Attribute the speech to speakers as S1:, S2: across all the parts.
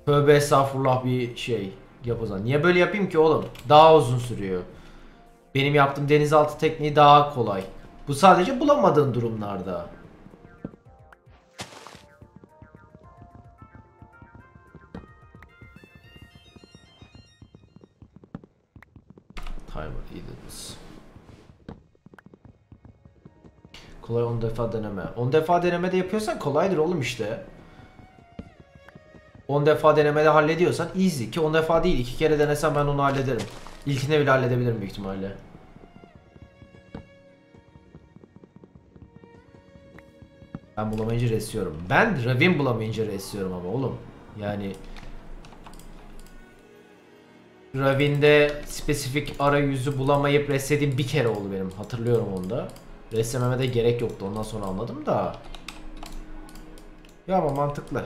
S1: Tövbe estağfurullah bir şey yap o zaman. Niye böyle yapayım ki oğlum? Daha uzun sürüyor. Benim yaptığım denizaltı tekniği daha kolay. Bu sadece bulamadığın durumlarda. Timer Edens. Kolay 10 defa deneme. 10 defa denemede yapıyorsan kolaydır oğlum işte. 10 defa denemede hallediyorsan easy, ki 10 defa değil 2 kere denesem ben onu hallederim. İlkine bile halledebilirim büyük ihtimalle. Ben bulamayınca resiyorum. Ben Ravin bulamayınca resiyorum ama oğlum. Yani Ravin'de spesifik arayüzü bulamayıp reslediğim bir kere oldu benim. Hatırlıyorum onu da. Reslememe de gerek yoktu. Ondan sonra anladım da. Ya ama mantıklı.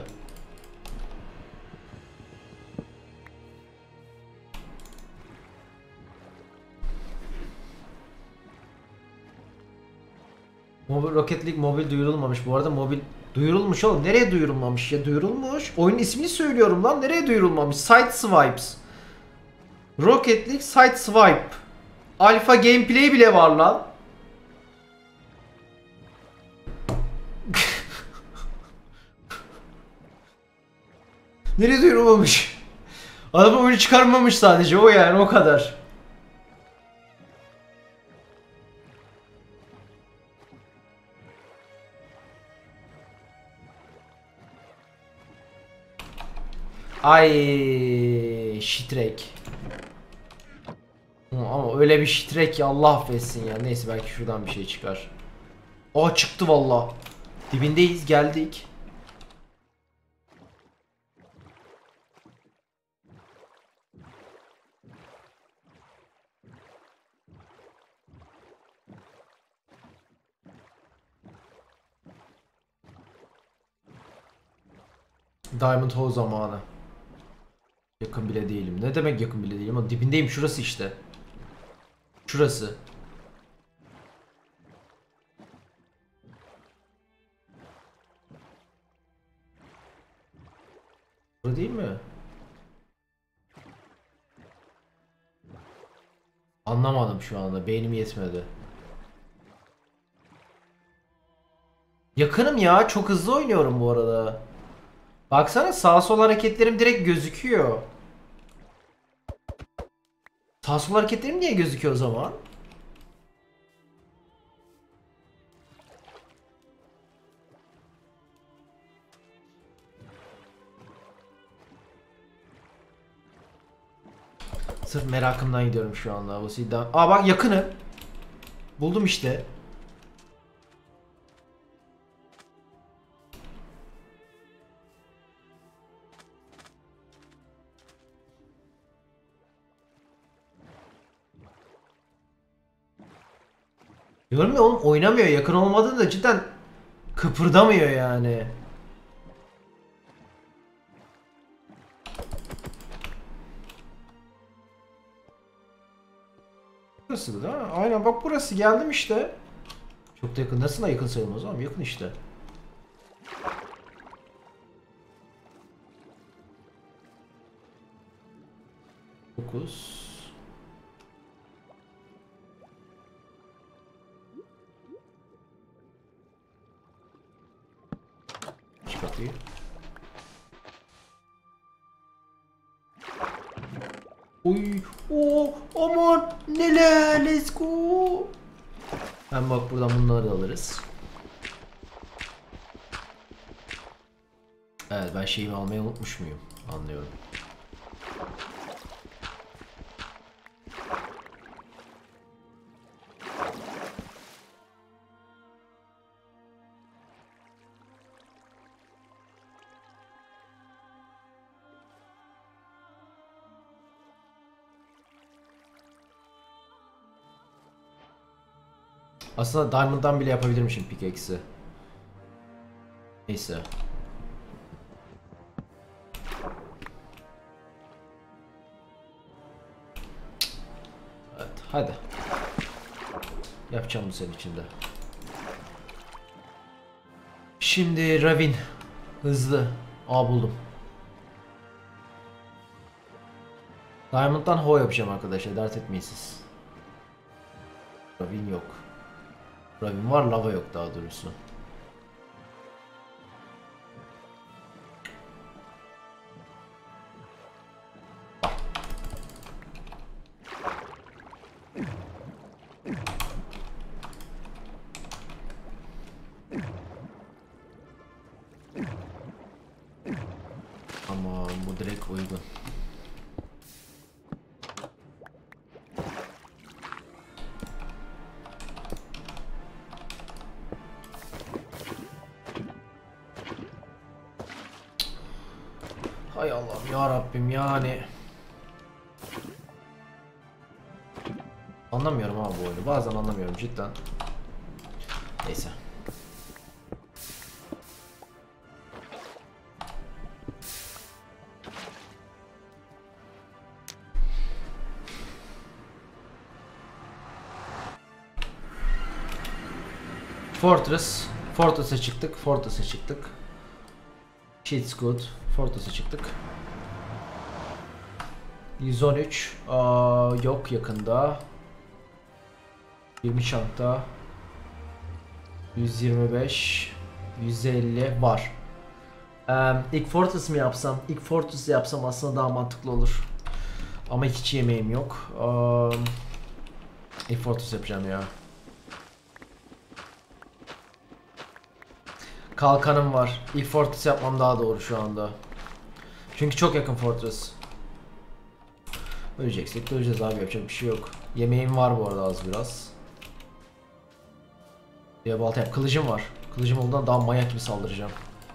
S1: Rocket League mobil duyurulmamış. Bu arada mobil duyurulmuş oğlum. Nereye duyurulmamış ya? Duyurulmuş. Oyunun ismini söylüyorum lan. Nereye duyurulmamış? Sideswipes. Rocket League Sideswipe. Alpha gameplay bile var lan. Nereye duyurulmamış? Adam oyunu çıkarmamış sadece, o yani, o kadar. Ay shitrek. Ama öyle bir shitrek ki Allah affetsin ya. Neyse, belki şuradan bir şey çıkar. Aa, çıktı valla. Dibindeyiz, geldik. Diamond Hole zamanı. Yakın bile değilim. Ne demek yakın bile değilim? Ama dibindeyim, şurası işte. Şurası. Burada değil mi? Anlamadım şu anda. Beynim yetmedi. Yakınım ya. Çok hızlı oynuyorum bu arada. Baksana, sağ sol hareketlerim direkt gözüküyor. Sağ sol hareketlerim niye gözüküyor o zaman? Sırf merakımdan gidiyorum şu anda. Aa bak, yakınım. Buldum işte. Diyorum ya oğlum, oynamıyor. Yakın olmadığında cidden kıpırdamıyor yani. Burası da değil mi? Aynen bak, burası, geldim işte. Çok da yakın. Nasıl da yakın sayılmaz ama yakın işte. Dokuz. Aç kapıyı. Oy, aman neler, let's go. Ben bak, buradan bunları da alırız. Evet, ben şeyimi almayı unutmuş muyum? Anlıyorum. Aslında Diamond'dan bile yapabilirmişim pickaxe'i. Neyse. Evet, hadi. Yapacağım bu senin için de. Şimdi Ravin. Hızlı. Aa, buldum. Diamond'dan ho yapacağım arkadaşlar, dert etmeyin siz. Ravin yok. Ravin var, lava yok daha doğrusu. Ama bu direkt uygun. Hay Allah'ım ya Rabbim, yani anlamıyorum abi bu oyunu. Bazen anlamıyorum cidden. Neyse. Fortress'a çıktık. Shit's good. Fortress'a çıktık. 113. Yok yakında. 20 çanta. 125. 150 var. İlk Fortress mi yapsam? İlk Fortress yapsam aslında daha mantıklı olur. Ama hiç yemeğim yok. İlk Fortress yapacağım ya. Kalkanım var. İlk Fortress yapmam daha doğru şu anda. Çünkü çok yakın Fortress. Öleceksek de öleceğiz abi, yapacak bir şey yok. Yemeğim var bu arada az biraz. Bir balta yap. Kılıcım var. Kılıcım olduğundan daha manyak gibi saldıracağım.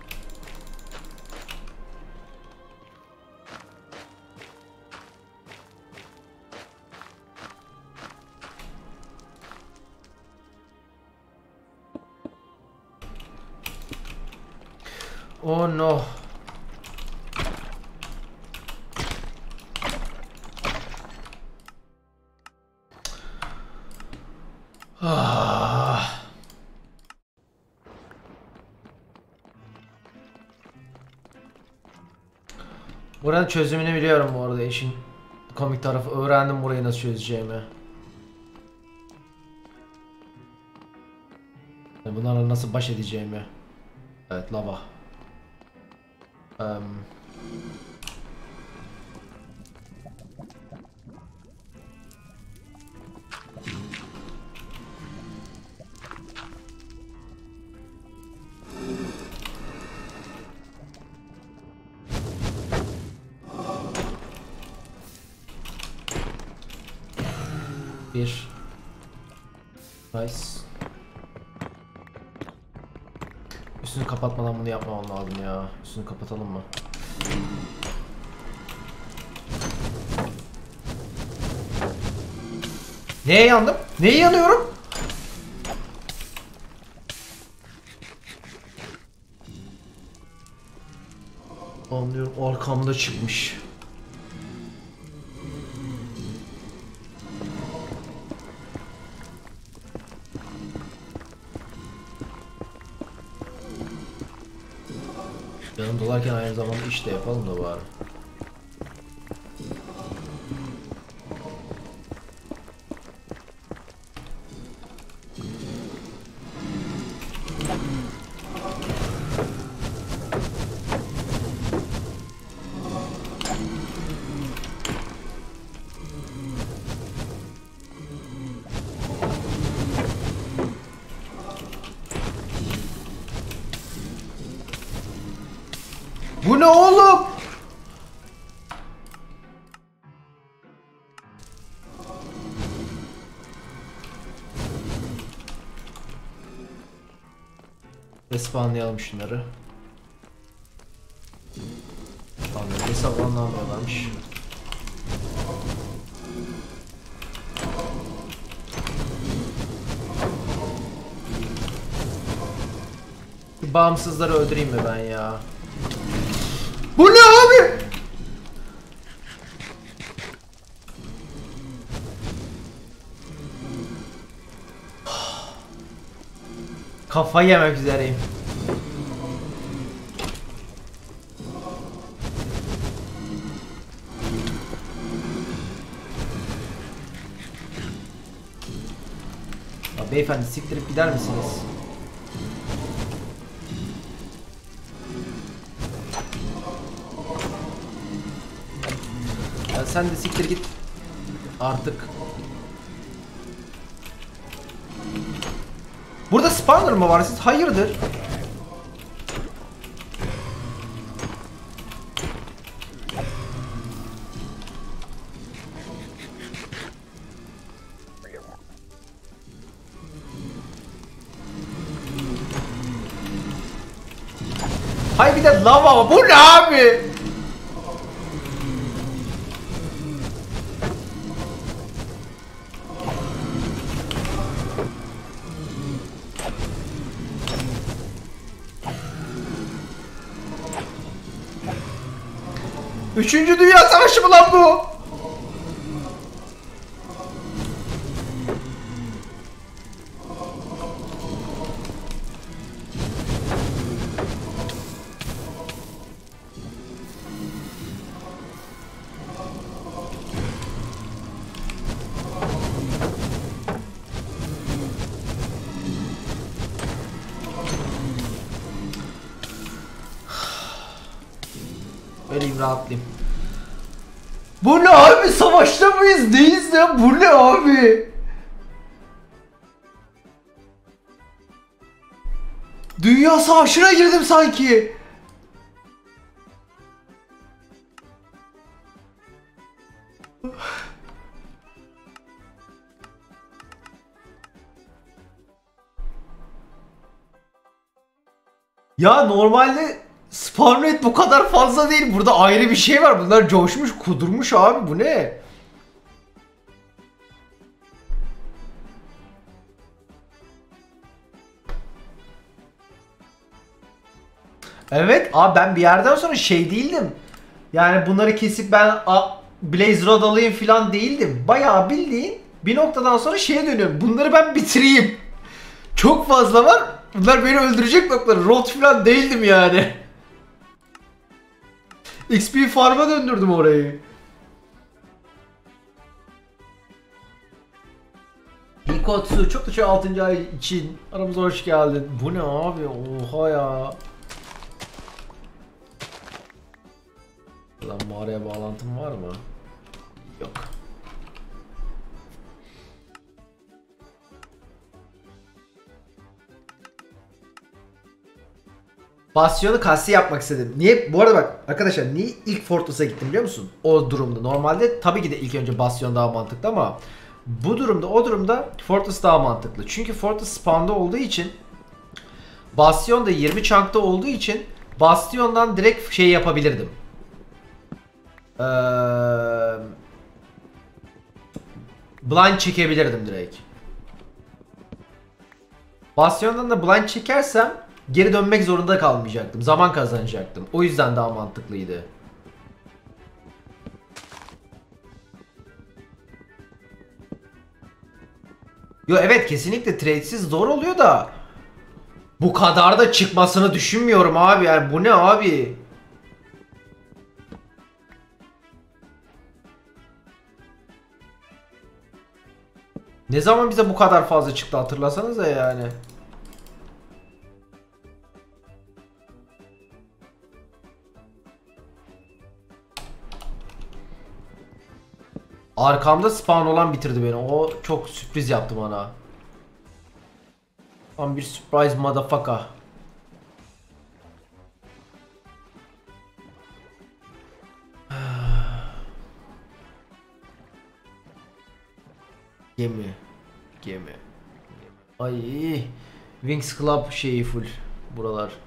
S1: Oh no. Ah. Buranın çözümünü biliyorum bu arada, işin komik tarafı. Öğrendim burayı nasıl çözeceğimi. Bunlarla nasıl baş edeceğimi. Evet, lava. Bir. Nice. Üstünü kapatmadan bunu yapmam lazım ya. Üstünü kapatalım mı? Neye yandım? Neye yanıyorum? Anlıyorum, arkamda çıkmış. Canım dolarken aynı zamanda iş de yapalım da bari. Bu ne oğlum? Respawnlayalım şunları. Anladım, hesaplanamıyorlarmış. Bağımsızları öldüreyim mi ben ya? Bu ne abi? Kafayı yemek üzereyim. Beyefendi siktirip gider misiniz? Ya sen de siktir git. Artık. Burada spawner mı var? Siz hayırdır? Hay bir de lava. Bu ne abi? Üçüncü Dünya Savaşı mı lan bu? Vereyim rahatlayayım. Bu ne abi? Savaşta mıyız? Değiliz ya. Bu ne abi? Dünya Savaşı'na girdim sanki. Ya normalde spawn rate bu kadar fazla değil. Burada ayrı bir şey var. Bunlar coşmuş, kudurmuş abi. Bu ne? Evet abi, ben bir yerden sonra şey değildim. Yani bunları kesip ben Blaze Rod alayım falan değildim. Bayağı bildiğin bir noktadan sonra şeye dönüyorum. Bunları ben bitireyim. Çok fazla var. Bunlar beni öldürecek noktalar. Rod falan değildim yani. XP farm'a döndürdüm orayı. Hikotsu çok da 6. ay için aramıza hoş geldin. Bu ne abi? Oha ya. Lan mağaraya bağlantım var mı? Yok. Basyonu kasti yapmak istedim. Niye? Bu arada bak arkadaşlar, niye ilk Fortress'a gittim biliyor musun? O durumda. Normalde tabii ki de ilk önce Bastion daha mantıklı ama bu durumda, o durumda Fortress daha mantıklı. Çünkü Fortress spawn'da olduğu için, Bastion da 20 chunk'ta olduğu için Bastion'dan direkt şey yapabilirdim. Blind çekebilirdim direkt. Bastion'dan da blind çekersem geri dönmek zorunda kalmayacaktım. Zaman kazanacaktım. O yüzden daha mantıklıydı. Yo evet, kesinlikle trade'siz zor oluyor da bu kadar da çıkmasını düşünmüyorum abi. Yani bu ne abi? Ne zaman bize bu kadar fazla çıktı hatırlasanıza yani. Arkamda spawn olan bitirdi beni. O çok sürpriz yaptı bana. Tam bir surprise motherfucker. Gemi. Gemi. Ay. Wings Club şeyi full. Buralar.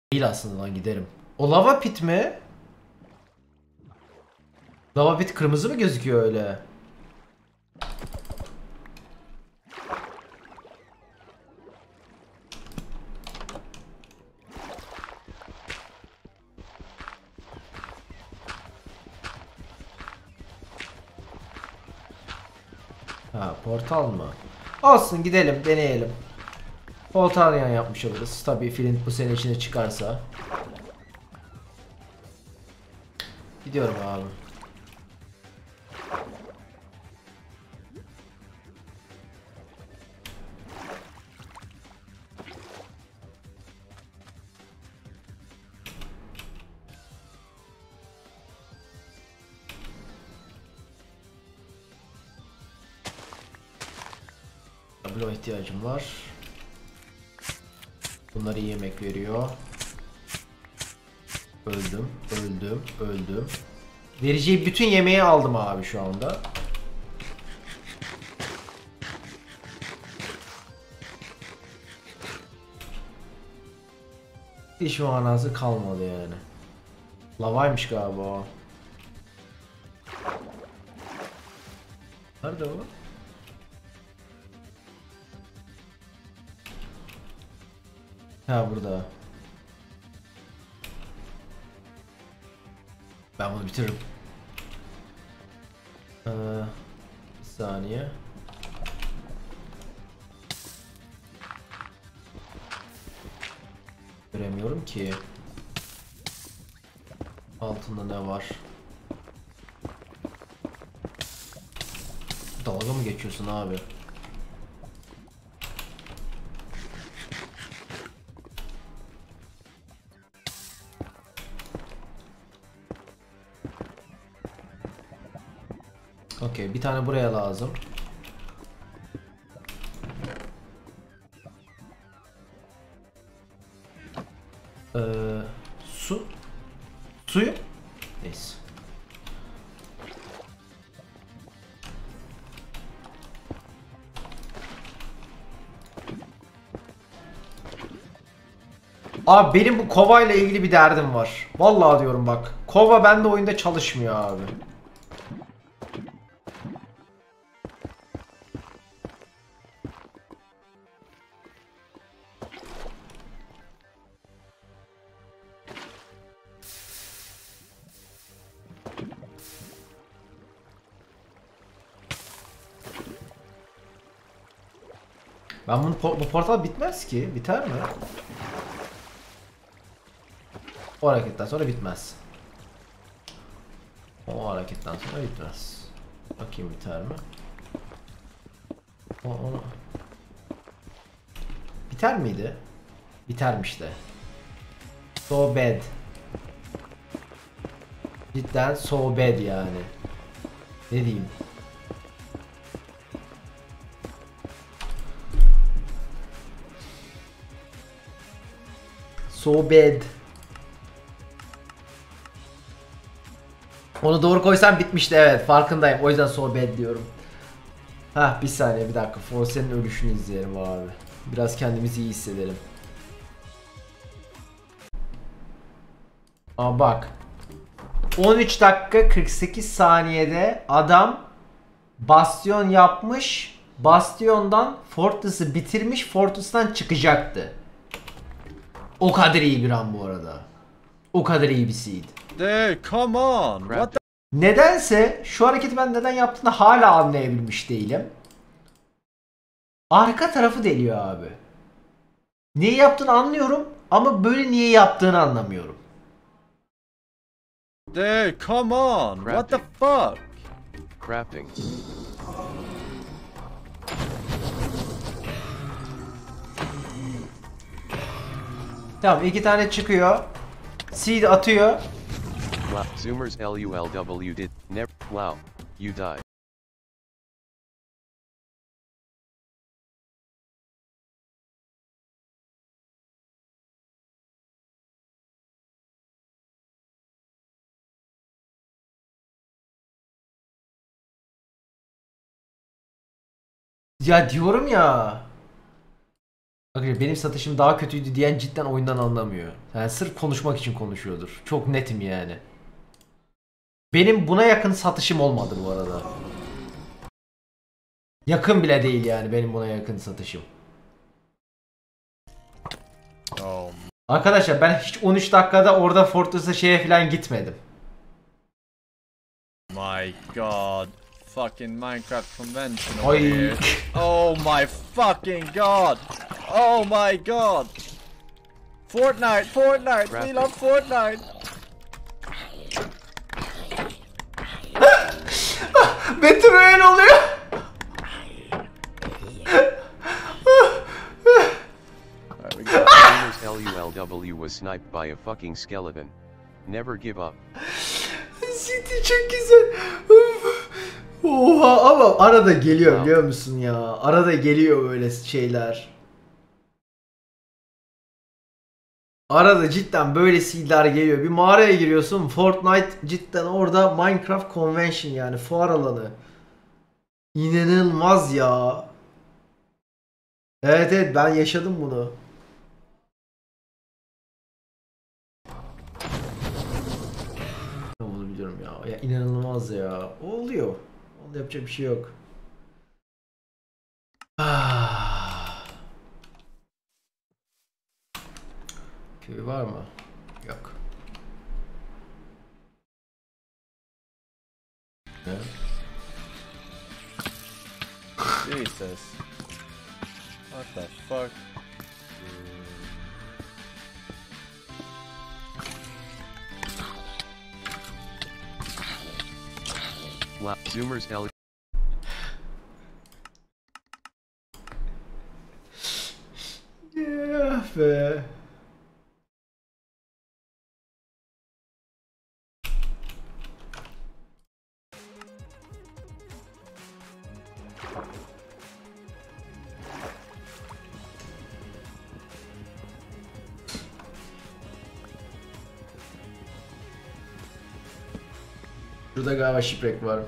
S1: Değil aslında lan, giderim. O lava pit mi? Lava pit kırmızı mı gözüküyor öyle? Ha, portal mı? Olsun, gidelim deneyelim. Portal yan yapmış oluruz. Tabii Flint bu sene içine çıkarsa. Gidiyorum abi. Bloğa ihtiyacım var. Bunlar iyi yemek veriyor. Öldüm, öldüm, öldüm. Vereceği bütün yemeği aldım abi şu anda. Hiç manası kalmadı yani. Lavaymış galiba o. Nerede o? Ha, burada. Ben bunu bitiririm. Bir saniye. Göremiyorum ki. Altında ne var? Dalga mı geçiyorsun abi? Okey, bir tane buraya lazım. Su. Suyu. Neyse. Abi benim bu kova ile ilgili bir derdim var. Vallahi diyorum bak. Kova bende oyunda çalışmıyor abi. Ben bu portal bitmez ki. Biter mi? O hareketten sonra bitmez. O hareketten sonra bitmez. Bakayım biter mi? Onu... Biter miydi? Bitermiş de. So bad. Cidden so bad yani. Ne diyeyim? So bad. Onu doğru koysam bitmişti, evet farkındayım. O yüzden so bad diyorum. Hah, bir saniye, bir dakika. Force'nin ölüşünü izleyelim abi. Biraz kendimizi iyi hissedelim. Aa bak. 13 dakika 48 saniyede adam bastion yapmış. Bastion'dan Fortress'ı bitirmiş. Fortress'tan çıkacaktı. O kadar iyi bir an bu arada. O kadar iyi bir seed.
S2: Dude, come on. What the?
S1: Nedense şu hareketi ben neden yaptığını hala anlayabilmiş değilim. Arka tarafı deliyor abi. Niye yaptığını anlıyorum ama böyle niye yaptığını anlamıyorum.
S2: Dude, come on. What the fuck?
S3: Crafting.
S1: Tamam, iki tane çıkıyor. Seed atıyor.
S3: Zoomers LULW did never. Wow, you die.
S1: Ya diyorum ya. Bakın benim satışım daha kötüydü diyen cidden oyundan anlamıyor. Yani sırf konuşmak için konuşuyordur. Çok netim yani. Benim buna yakın satışım olmadı bu arada. Yakın bile değil yani benim buna yakın satışım.
S2: Oh
S1: Arkadaşlar ben hiç 13 dakikada orada Fortress'a şeye falan gitmedim.
S2: my god. Fucking Minecraft convention over
S1: Ay.
S2: here. Oh my fucking god. Oh my god. Fortnite, Fortnite, we love Fortnite.
S1: Battle Royale oluyor.
S2: Alright, we got
S3: Zoomers LULW was sniped by a fucking skeleton. Never give up.
S1: City çok güzel. Oha ama arada geliyor biliyor musun ya? Arada geliyor böyle şeyler. Arada cidden böyle seedler geliyor. Bir mağaraya giriyorsun. Fortnite cidden orada Minecraft Convention yani fuar alanı. İnanılmaz ya. Evet evet ben yaşadım bunu. Bunu biliyorum ya. Ya inanılmaz ya. O oluyor. Onda yapacak bir şey yok. Ah. Köy var mı? Yok. Ne?
S2: Jesus. What the fuck?
S3: Wow. Zoomers L.
S1: Ya be. Şurada galiba shipwreck var.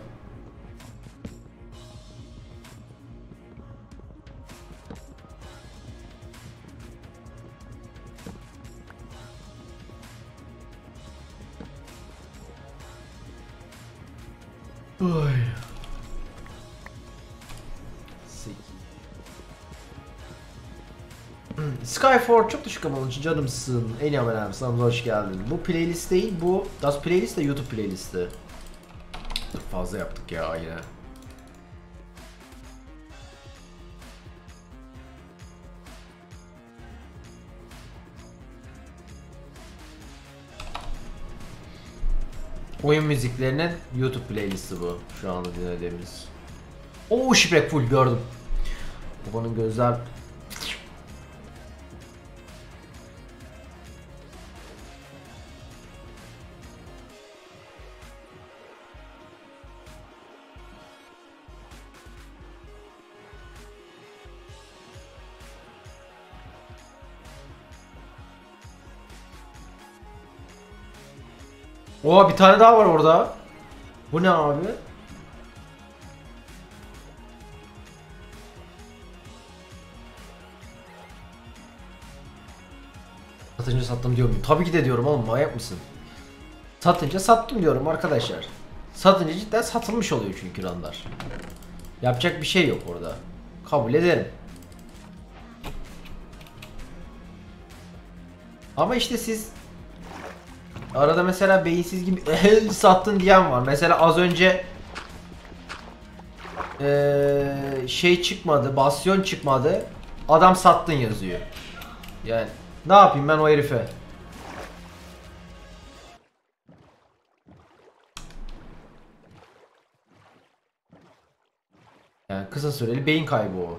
S1: Oy. Skyford çok düşük ama onun için canımsın. En iyi abonem sana hoş geldin. Bu playlist değil bu. Das playlist de YouTube playlisti. Fazla yaptık ya yine. Oyun müziklerinin YouTube playlisti bu. Şu anda dinlediğimiz. Oo shipwreck full gördüm. Babanın gözler. Oha bir tane daha var orada. Bu ne abi? Satınca sattım diyor muyum? Tabii ki de diyorum oğlum manyak mısın? Satınca sattım diyorum arkadaşlar. Satınca cidden satılmış oluyor çünkü ranlar. Yapacak bir şey yok orada. Kabul ederim. Ama işte siz arada mesela beyinsiz gibi sattın diyen var. Mesela az önce şey çıkmadı, basyon çıkmadı. Adam sattın yazıyor. Yani ne yapayım ben o herife? Yani kısa süreli beyin kaybı o.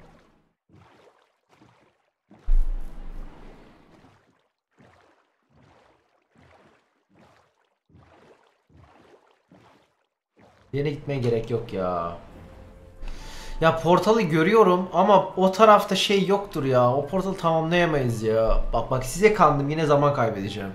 S1: Yine gitmeye gerek yok ya. Ya portalı görüyorum ama o tarafta şey yoktur ya. O portalı tamamlayamayız ya. Bak bak size kandım yine zaman kaybedeceğim.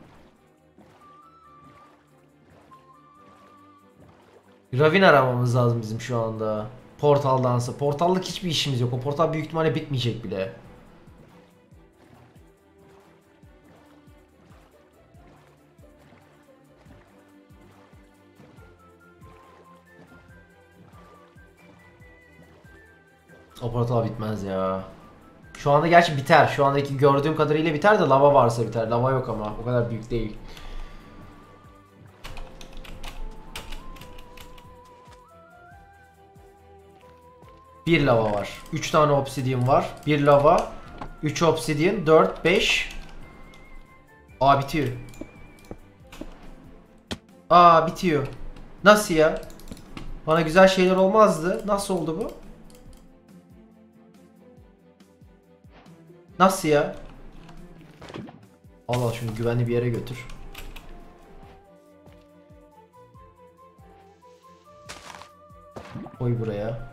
S1: Ravin aramamız lazım bizim şu anda. Portaldansa. Portallık hiçbir işimiz yok. O portal büyük ihtimalle bitmeyecek bile. O portal bitmez ya. Şu anda gerçi biter. Şu andaki gördüğüm kadarıyla biter de lava varsa biter. Lava yok ama o kadar büyük değil. Bir lava var. 3 tane obsidian var. Bir lava. 3 obsidian. 4, 5. Aa bitiyor. Aa bitiyor. Nasıl ya? Bana güzel şeyler olmazdı. Nasıl oldu bu? Nasıl ya? Allah şunu güvenli bir yere götür. Koy buraya.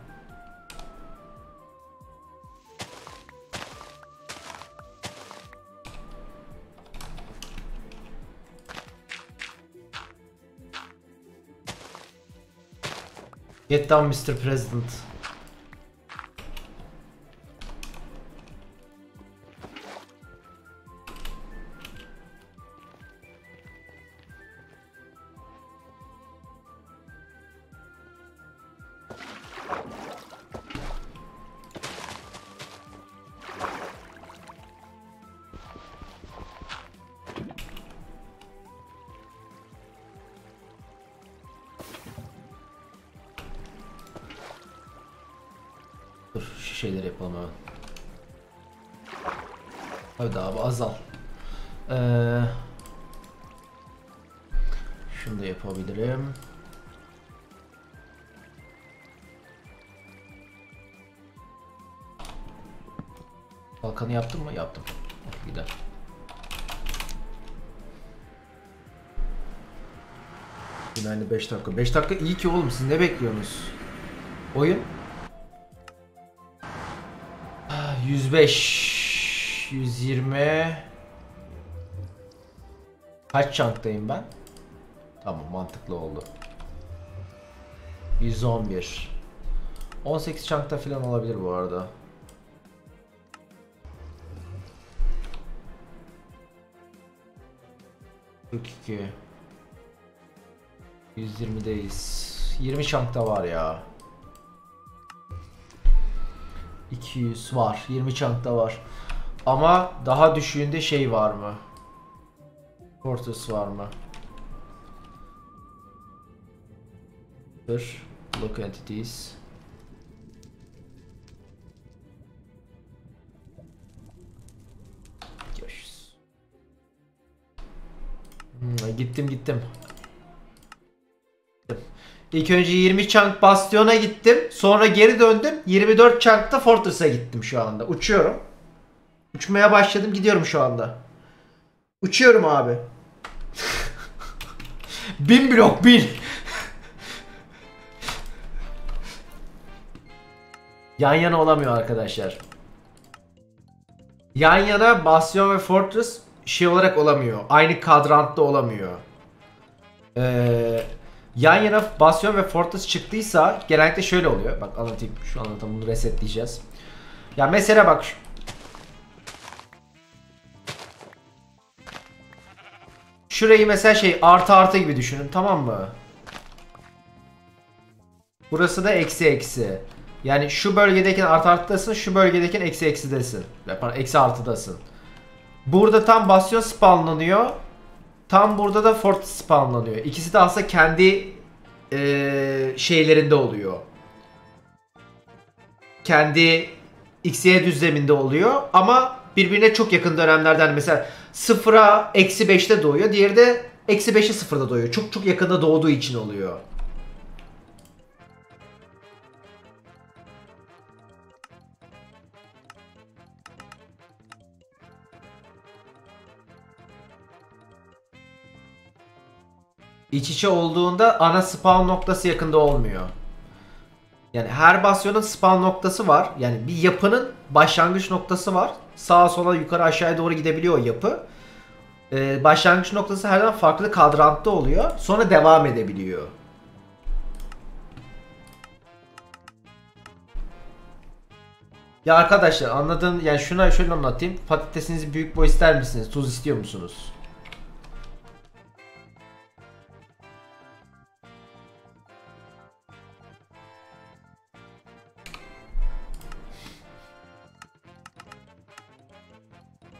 S1: Get down Mr. President. Dur şu şeyleri yapalım hemen. Hadi abi azal. Şunu da yapabilirim. Balkanı yaptım mı? Yaptım. Gider. Güvenli 5 dakika. 5 dakika iyi ki oğlum. Siz ne bekliyorsunuz? Oyun. 105 120. Kaç çanktayım ben? Tamam mantıklı oldu. 111. 18 çankta falan olabilir bu arada. ...42... 120'deyiz. 20 çankta var ya. 200 var. 20 çankta var. Ama daha düşüğünde şey var mı? Fortress var mı? Dur. Look entities. Görüşürüz. Gittim. İlk önce 20 chunk Bastion'a gittim. Sonra geri döndüm. 24 chunk'ta Fortress'a gittim şu anda. Uçuyorum. Uçmaya başladım. Gidiyorum şu anda. Uçuyorum abi. 1000 blok 1000. Yan yana olamıyor arkadaşlar. Yan yana Bastion ve Fortress şey olarak olamıyor. Aynı kadrantta olamıyor. Yan yana Bastion ve Fortress çıktıysa genellikle şöyle oluyor. Bak anlatayım. Şu anlatalım. Bunu resetleyeceğiz. Ya mesela bak. Şurayı mesela şey artı artı gibi düşünün, tamam mı? Burası da eksi eksi. Yani şu bölgedeki artı artıdasın, şu bölgedeki eksi eksidesin. Pardon, eksi artıdasın. Burada tam Bastion spawnlanıyor. Tam burada da Fortress spawnlanıyor. İkisi de aslında kendi şeylerinde oluyor. Kendi XY düzleminde oluyor ama birbirine çok yakın dönemlerden, mesela 0'a eksi 5'te doğuyor. Diğeri de eksi 5'e 0'da doğuyor. Çok çok yakında doğduğu için oluyor. İç içe olduğunda ana spawn noktası yakında olmuyor. Yani her Bastion'un spawn noktası var. Yani bir yapının başlangıç noktası var. Sağa sola yukarı aşağıya doğru gidebiliyor o yapı. Başlangıç noktası her zaman farklı kadrantta oluyor. Sonra devam edebiliyor. Ya arkadaşlar anladın, yani şuna şöyle anlatayım. Patatesinizi büyük boy ister misiniz? Tuz istiyor musunuz?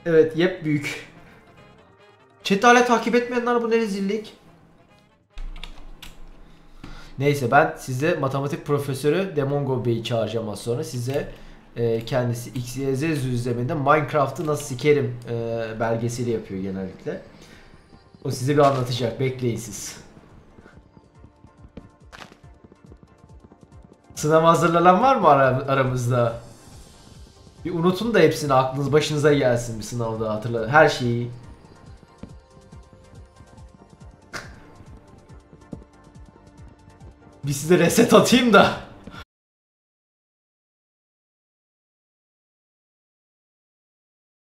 S1: Evet, yep büyük. Chat'i hala takip etmeyenler, bu ne rezillik. Neyse, ben size matematik profesörü Demongo Bey'i çağıracağım az sonra. Size kendisi XYZ düzleminde Minecraft'ı nasıl sikerim belgeseli yapıyor genellikle. O size bir anlatacak. Bekleyin siz. Sınava hazırlanan var mı aramızda? Bir unutun da hepsini, aklınız başınıza gelsin bir sınavda, hatırla her şeyi. Bir size reset atayım da.